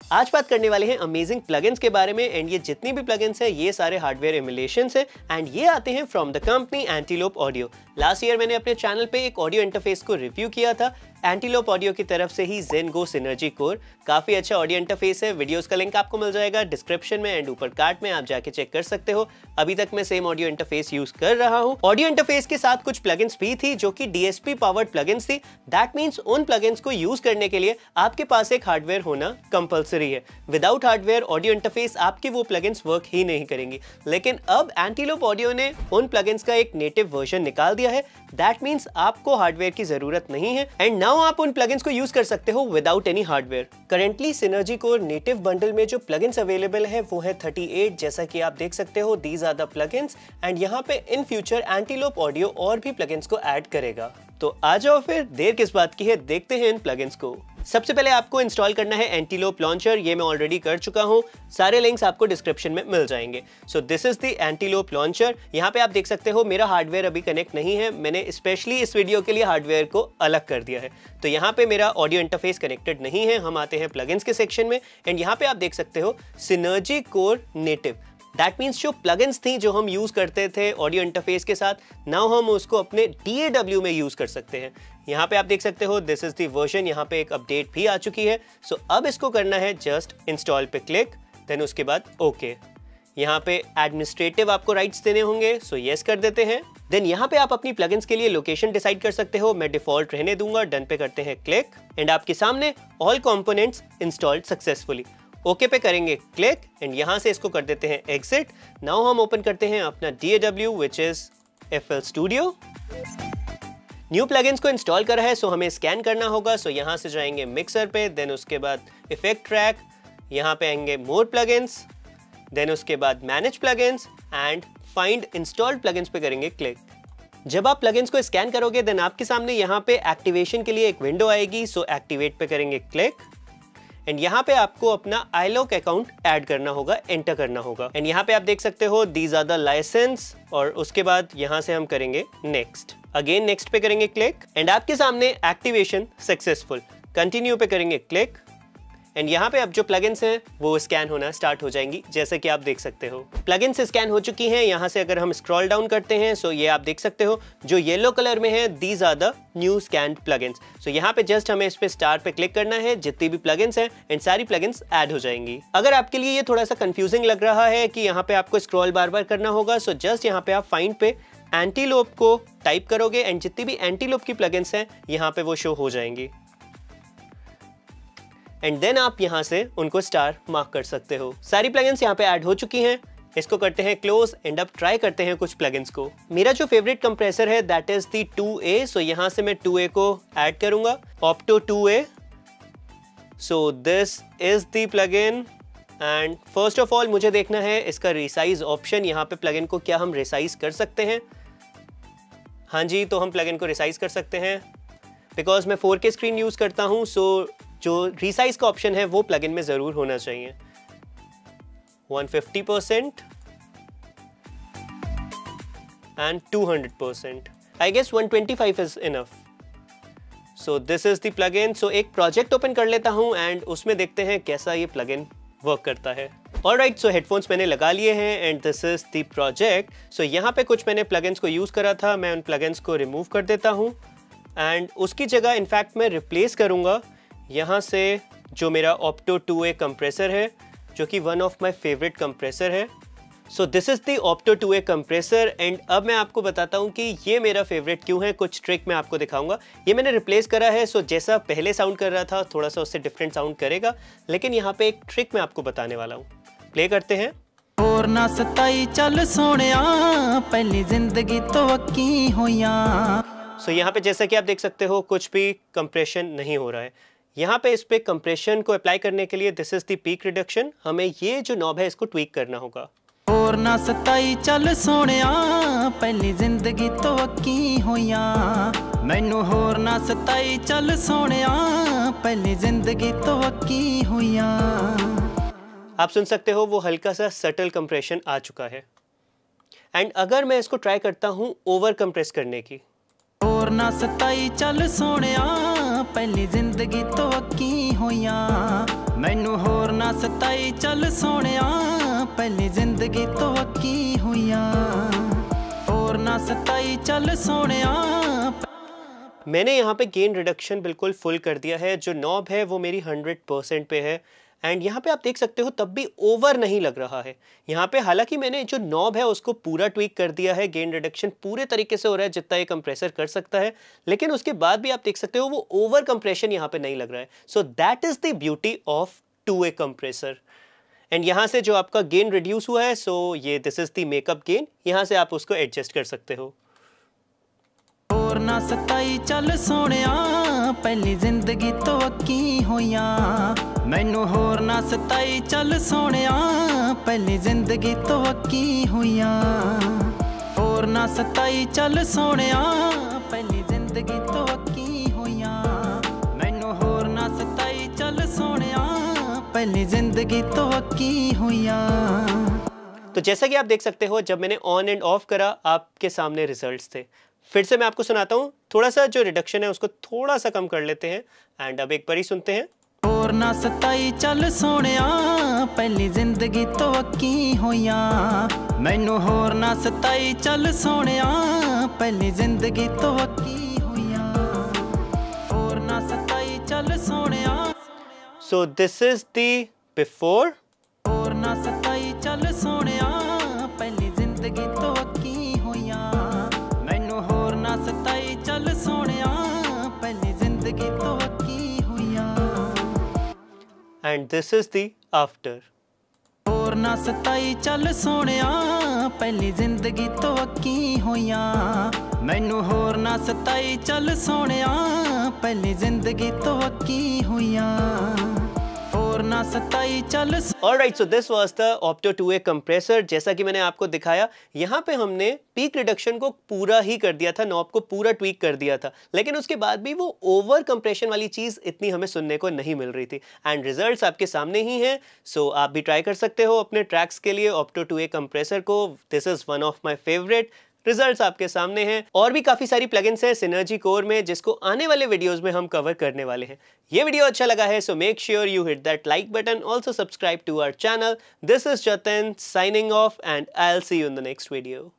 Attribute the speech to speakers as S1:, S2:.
S1: आज बात करने वाले हैं अमेजिंग प्लगइन्स के बारे में एंड ये जितनी भी प्लगइन्स हैं ये सारे हार्डवेयर एमुलेशंस हैं एंड ये आते हैं from the company Antelope Audio. Last year मैंने अपने चैनल पे एक ऑडियो इंटरफेस को रिव्यू किया था एंटीलोप ऑडियो की तरफ से ही ZenGo Synergy Core। काफी अच्छा ऑडियो इंटरफेस है, वीडियोस का लिंक आपको मिल जाएगा डिस्क्रिप्शन में एंड ऊपर कार्ड में, आप जाके चेक कर सकते हो। अभी तक मैं सेम ऑडियो इंटरफेस यूज कर रहा हूँ। ऑडियो इंटरफेस के साथ कुछ प्लगइन्स भी थी जो कि DSP पावर्ड प्लगइन्स थी। दैट मींस उन प्लगइन्स को यूज करने के लिए आपके पास एक हार्डवेयर होना कंपलसरी है। विदाउट हार्डवेयर ऑडियो इंटरफेस आपकी वो प्लगइन्स वर्क ही नहीं करेंगी। लेकिन अब एंटीलोप ऑडियो ने उन प्लगइन्स का एक नेटिव वर्जन निकाल दिया है। दैट मींस आपको हार्डवेयर की जरूरत नहीं है एंड नाउ आप उन प्लगइन्स को यूज कर सकते हो without any hardware. Currently Synergy Core Native bundle में जो प्लगइन्स अवेलेबल है वो है 38, जैसा कि आप देख सकते हो these are the plugins and यहाँ पे इन फ्यूचर एंटीलोप ऑडियो और भी प्लगइन्स को ऐड करेगा। तो आ जाओ फिर देर किस बात की है, देखते हैं इन प्लगइन्स को। सबसे पहले आपको इंस्टॉल करना है एंटीलोप लॉन्चर। ये मैं ऑलरेडी कर चुका हूँ, सारे लिंक्स आपको डिस्क्रिप्शन में मिल जाएंगे। So this is the Antelope launcher. यहाँ पे आप देख सकते हो मेरा हार्डवेयर अभी कनेक्ट नहीं है, मैंने स्पेशली इस वीडियो के लिए हार्डवेयर को अलग कर दिया है। तो यहाँ पे मेरा ऑडियो इंटरफेस कनेक्टेड नहीं है। हम आते हैं प्लगइन्स के सेक्शन में एंड यहाँ पे आप देख सकते हो Synergy Core Native. That means जो प्लगइन्स थी जो हम यूज करते थे ऑडियो इंटरफेस के साथ, नाउ हम उसको अपने DAW में यूज कर सकते हैं। यहाँ पे आप देख सकते हो दिस इज द वर्जन, यहाँ पे एक अपडेट भी आ चुकी है। सो अब इसको करना है जस्ट इंस्टॉल पे क्लिक, देन उसके बाद ओके। यहाँ पे एडमिनिस्ट्रेटिव आपको राइट्स देने होंगे, सो यस कर देते हैं। देन यहाँ पे आप अपनी प्लगइन्स के लिए लोकेशन डिसाइड कर सकते हो, मैं डिफॉल्ट रहने दूंगा। डन पे करते हैं क्लिक एंड आपके सामने all components installed successfully. Okay पे करेंगे क्लिक एंड यहाँ से इसको कर देते हैं एग्जिट। नाउ हम ओपन करते हैं अपना DAW which is FL Studio। New plugins को इंस्टॉल करा है सो हमें स्कैन करना होगा। सो यहाँ से जाएंगे मिक्सर पे, देन उसके बाद इफेक्ट ट्रैक, यहाँ पे आएंगे मोर प्लगइन्स, देन उसके बाद manage plugins and find installed plugins पे करेंगे क्लिक। जब आप प्लगइन्स को स्कैन करोगे देन आपके सामने यहाँ पे एक्टिवेशन के लिए एक विंडो आएगी। सो एक्टिवेट पे करेंगे क्लिक एंड यहाँ पे आपको अपना iLok अकाउंट ऐड करना होगा, एंटर करना होगा एंड यहाँ पे आप देख सकते हो दीज आर द लाइसेंस और उसके बाद यहाँ से हम करेंगे नेक्स्ट। अगेन नेक्स्ट पे करेंगे क्लिक एंड आपके सामने एक्टिवेशन सक्सेसफुल। कंटिन्यू पे करेंगे क्लिक एंड यहाँ पे अब जो प्लगइन्स हैं वो स्कैन होना स्टार्ट हो जाएंगी, जैसे कि आप देख सकते हो प्लगइन्स स्कैन हो चुकी हैं। यहाँ से अगर हम स्क्रॉल डाउन करते हैं सो ये आप देख सकते हो जो येलो कलर में है these are the new scanned plugins. So यहाँ पे जस्ट हमें इस पे स्टार पे क्लिक करना है, जितनी भी प्लगइन्स हैं एंड सारी प्लगइन्स ऐड हो जाएंगी। अगर आपके लिए ये थोड़ा सा कंफ्यूजिंग लग रहा है कि यहाँ पे आपको स्क्रॉल बार बार करना होगा, सो जस्ट यहाँ पे आप फाइंड पे एंटीलोप को टाइप करोगे एंड जितनी भी एंटीलोप की प्लगइन्स हैं यहाँ पे वो शो हो जाएंगी एंड देन आप यहाँ से उनको स्टार मार्क कर सकते हो। सारी प्लगइन्स यहाँ पे ऐड हो चुकी हैं। इसको करते हैं क्लोज एंड अब ट्राई करते हैं कुछ प्लगइन्स को। मेरा जो फेवरेट कंप्रेसर है that is the 2A। So यहाँ से मैं 2A को ऐड करूंगा, Opto 2A। So this is the plugin and first of all मुझे देखना है इसका रिसाइज ऑप्शन। यहाँ पे प्लगइन को क्या हम रिसाइज कर सकते हैं? हाँ जी, तो हम प्लगइन को रिसाइज कर सकते हैं। बिकॉज मैं 4K स्क्रीन यूज करता हूँ सो जो रिसाइज का ऑप्शन है वो प्लगइन में जरूर होना चाहिए। 150% and 200%. I guess 125 is enough. So this is the plugin. So एक प्रोजेक्ट ओपन कर लेता हूँ एंड उसमें देखते हैं कैसा ये प्लगइन वर्क करता है। Alright, so हेडफोन्स मैंने लगा लिए हैं and this is the project. So यहाँ पे कुछ मैंने प्लगइन्स को यूज करा था, मैं उन प्लगइन्स को रिमूव कर देता हूँ एंड उसकी जगह इनफैक्ट मैं रिप्लेस करूँगा यहाँ से जो मेरा Opto 2A कंप्रेसर है, जो कि one of my favourite compressor है। So this is the Opto 2A compressor and अब मैं आपको बताता हूँ कि ये मेरा फेवरेट क्यों है। कुछ ट्रिक मैं आपको दिखाऊंगा। ये मैंने रिप्लेस करा है, सो जैसा पहले साउंड कर रहा था थोड़ा सा उससे डिफरेंट साउंड करेगा, लेकिन यहाँ पे एक ट्रिक मैं आपको बताने वाला हूँ। प्ले करते हैं।
S2: और ना सताई चल सोनिया पहली जिंदगी तो अक्की होया।
S1: सो यहाँ पे जैसा कि आप देख सकते हो कुछ भी कंप्रेशन नहीं हो रहा है। यहाँ पे इस पे कंप्रेशन को अप्लाई करने के लिए this is the peak reduction, हमें ये जो नॉब है इसको ट्वीक करना होगा।
S2: और ना सताई चल सोनिया पहली जिंदगी तो अक्की होया, मैनू होर ना सताई चल सोनिया पहली जिंदगी तो अक्की होया।
S1: आप सुन सकते हो वो हल्का सा सटल कंप्रेशन आ चुका है एंड अगर मैं इसको ट्राई करता हूँ ओवर कंप्रेस करने की,
S2: और ना सताई चल सोनिया पहली जिंदगी तो अक्की होया, मैनू होर ना सताई चल सोहणिया पहली जिंदगी तो अक्की होइयां होर ना सताई चल सोहणिया।
S1: मैंने यहाँ पे गेन रिडक्शन बिल्कुल फुल कर दिया है, जो नॉब है वो मेरी 100% पे है एंड यहाँ पे आप देख सकते हो तब भी ओवर नहीं लग रहा है। यहाँ पे हालांकि मैंने जो नॉब है उसको पूरा ट्वीक कर दिया है, गेन रिडक्शन पूरे तरीके से हो रहा है जितना ये कंप्रेसर कर सकता है, लेकिन उसके बाद भी आप देख सकते हो वो ओवर कंप्रेशन यहाँ पे नहीं लग रहा है। So that is the beauty of 2-way compressor. And यहाँ से जो आपका गेन रिड्यूस हुआ है, सो ये this is the makeup gain, यहाँ से आप उसको एडजस्ट कर सकते हो।
S2: होर ना सताई चल सोहणिया पहली जिंदगी तो अक्की होइयां मैनू होर ना सताई चल सोहणिया पहली जिंदगी तो अक्की होइयां होर ना सताई चल सोहणिया पहली जिंदगी तो अक्की होइयां मैनू होर ना सताई चल सोहणिया पहली जिंदगी तो अक्की होइयां।
S1: तो जैसा कि आप देख सकते हो जब मैंने ऑन एंड ऑफ करा आपके सामने रिजल्ट्स थे। फिर से मैं आपको सुनाता हूँ, थोड़ा सा जो रिडक्शन है उसको थोड़ा सा कम कर लेते हैं एंड अब एक बार ही सुनते हैं।
S2: होर ना सताई चल सोहणिया पहली जिंदगी तो अक्की होइयां मैनू होर ना सताई चल सोहणिया पहली जिंदगी तो अक्की होइयां होर ना सताई चल सोहणिया।
S1: So this is the before.
S2: होर ना सताई चल सोहणिया पहली जिंदगी तो अक्की होइयां मैनू होर ना सताई चल सोहणिया पहली जिंदगी तो अक्की होइयां
S1: and this is the after.
S2: होर ना सताई चल सोहणिया पहली जिंदगी तो अक्की होइयां मैनू होर ना सताई चल सोहणिया पहली जिंदगी तो अक्की होइयां होर ना सताई चल।
S1: Alright, so this was the opto 2-way compressor. जैसा कि मैंने आपको दिखाया यहाँ पे हमने पीक रिडक्शन को पूरा ही कर दिया था, नॉब को पूरा ट्वीक कर दिया था, लेकिन उसके बाद भी वो ओवर कंप्रेशन वाली चीज़ इतनी हमें सुनने को नहीं मिल रही थी एंड रिजल्ट्स आपके सामने ही हैं। सो आप भी ट्राई कर सकते हो अपने ट्रैक्स के लिए ऑप्टो 2-way कंप्रेसर को। This is one of my favourite. Results आपके सामने हैं और भी काफ़ी सारी प्लगइन्स हैं सिनर्जी कोर में जिसको आने वाले वीडियोस में हम कवर करने वाले हैं। ये वीडियो अच्छा लगा है so make sure you hit that like button, also subscribe to our channel. This is Jatin signing off and I will see you in the next video.